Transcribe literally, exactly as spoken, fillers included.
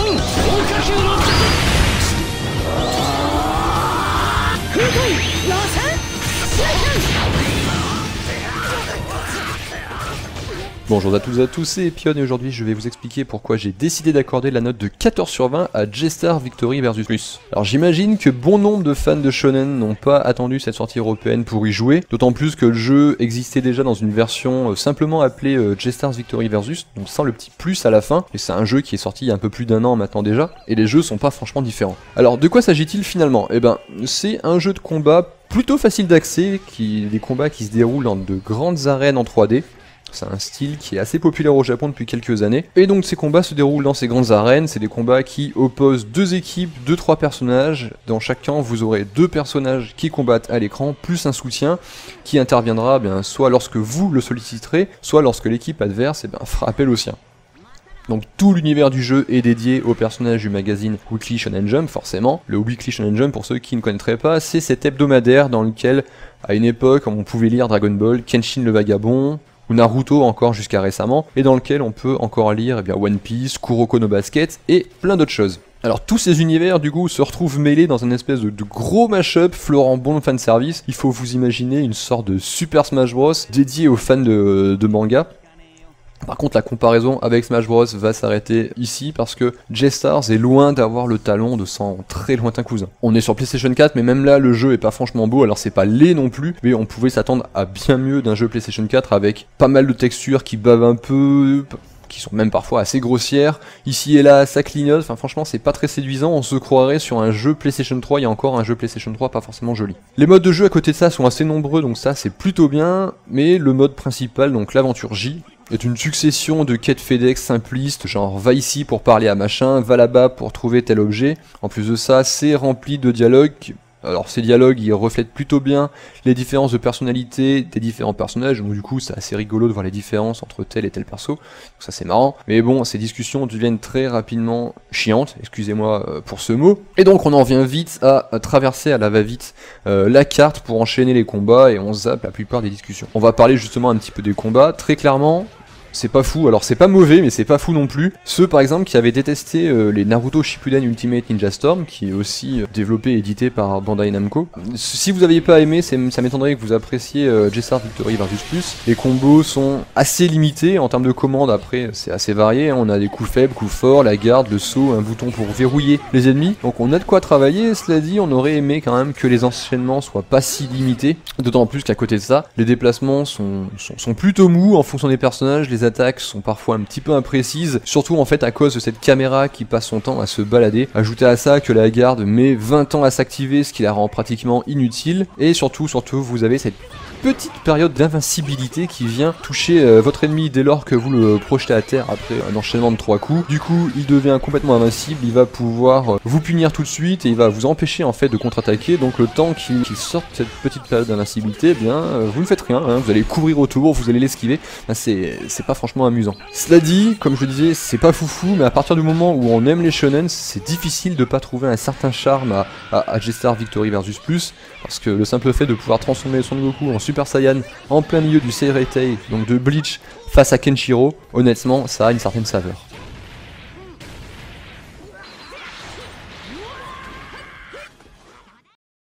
Bonjour à toutes et à tous, c'est Epion et aujourd'hui je vais vous expliquer pourquoi j'ai décidé d'accorder la note de quatorze sur vingt à J-Star Victory versus Plus. Alors j'imagine que bon nombre de fans de shonen n'ont pas attendu cette sortie européenne pour y jouer, d'autant plus que le jeu existait déjà dans une version euh, simplement appelée euh, J-Star Victory versus, donc sans le petit plus à la fin, et c'est un jeu qui est sorti il y a un peu plus d'un an maintenant déjà, et les jeux sont pas franchement différents. Alors de quoi s'agit-il finalement? Eh ben c'est un jeu de combat plutôt facile d'accès, qui des combats qui se déroulent dans de grandes arènes en trois D. C'est un style qui est assez populaire au Japon depuis quelques années. Et donc ces combats se déroulent dans ces grandes arènes, c'est des combats qui opposent deux équipes, deux trois personnages. Dans chaque camp, vous aurez deux personnages qui combattent à l'écran, plus un soutien qui interviendra bien, soit lorsque vous le solliciterez, soit lorsque l'équipe adverse eh bien, fera appel au sien. Donc tout l'univers du jeu est dédié aux personnages du magazine Weekly Shonen Jump, forcément. Le Weekly Shonen Jump, pour ceux qui ne connaîtraient pas, c'est cet hebdomadaire dans lequel, à une époque, on pouvait lire Dragon Ball, Kenshin le Vagabond, ou Naruto encore jusqu'à récemment, et dans lequel on peut encore lire eh bien, One Piece, Kuroko no Basket, et plein d'autres choses. Alors tous ces univers du coup se retrouvent mêlés dans une espèce de, de gros mash-up fleurant bon de fanservice. Il faut vous imaginer une sorte de Super Smash Bros dédié aux fans de, de manga. Par contre la comparaison avec Smash Bros va s'arrêter ici parce que J-Stars est loin d'avoir le talent de son très lointain cousin. On est sur PlayStation quatre mais même là le jeu est pas franchement beau, alors c'est pas laid non plus, mais on pouvait s'attendre à bien mieux d'un jeu PlayStation quatre avec pas mal de textures qui bavent un peu, qui sont même parfois assez grossières, ici et là ça clignote, enfin franchement c'est pas très séduisant, on se croirait sur un jeu PlayStation trois, il y a encore un jeu PlayStation trois pas forcément joli. Les modes de jeu à côté de ça sont assez nombreux donc ça c'est plutôt bien, mais le mode principal, donc l'aventure J, est une succession de quêtes FedEx simplistes, genre va ici pour parler à machin, va là-bas pour trouver tel objet. En plus de ça, c'est rempli de dialogues. Alors ces dialogues, ils reflètent plutôt bien les différences de personnalité des différents personnages, donc du coup c'est assez rigolo de voir les différences entre tel et tel perso, donc ça c'est marrant. Mais bon, ces discussions deviennent très rapidement chiantes, excusez-moi pour ce mot. Et donc on en vient vite à, à traverser à la va-vite euh, la carte pour enchaîner les combats et on zappe la plupart des discussions. On va parler justement un petit peu des combats, très clairement. C'est pas fou, alors c'est pas mauvais mais c'est pas fou non plus. Ceux par exemple qui avaient détesté euh, les Naruto Shippuden Ultimate Ninja Storm, qui est aussi euh, développé et édité par Bandai Namco. Si vous aviez pas aimé, ça m'étonnerait que vous appréciiez euh, J-Star Victory versus Plus. Les combos sont assez limités en termes de commandes, après c'est assez varié, hein. On a des coups faibles, coups forts, la garde, le saut, un bouton pour verrouiller les ennemis. Donc on a de quoi travailler, cela dit on aurait aimé quand même que les enchaînements soient pas si limités. D'autant plus qu'à côté de ça, les déplacements sont, sont, sont plutôt mous en fonction des personnages, les Les attaques sont parfois un petit peu imprécises, surtout en fait à cause de cette caméra qui passe son temps à se balader. Ajoutez à ça que la garde met vingt ans à s'activer, ce qui la rend pratiquement inutile, et surtout, surtout, vous avez cette petite période d'invincibilité qui vient toucher euh, votre ennemi dès lors que vous le projetez à terre après un enchaînement de trois coups. Du coup, il devient complètement invincible, il va pouvoir euh, vous punir tout de suite et il va vous empêcher en fait de contre-attaquer. Donc le temps qu'il qu'il sorte cette petite période d'invincibilité, eh bien euh, vous ne faites rien, hein, vous allez couvrir autour, vous allez l'esquiver. Ben, c'est pas franchement amusant. Cela dit, comme je le disais, c'est pas foufou, mais à partir du moment où on aime les shonen, c'est difficile de pas trouver un certain charme à, à, à J-Star Victory versus Plus, parce que le simple fait de pouvoir transformer Son Goku en Super Saiyan en plein milieu du Seireitei, donc de Bleach, face à Kenshiro, honnêtement, ça a une certaine saveur.